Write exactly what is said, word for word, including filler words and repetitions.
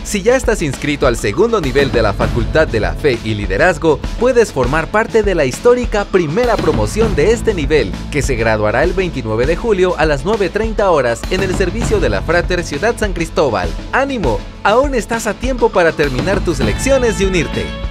Si ya estás inscrito al segundo nivel de la Facultad de la Fe y Liderazgo, puedes formar parte de la histórica primera promoción de este nivel, que se graduará el veintinueve de julio a las nueve treinta horas en el servicio de la Frater Ciudad San Cristóbal. ¡Ánimo! Aún estás a tiempo para terminar tus lecciones y unirte.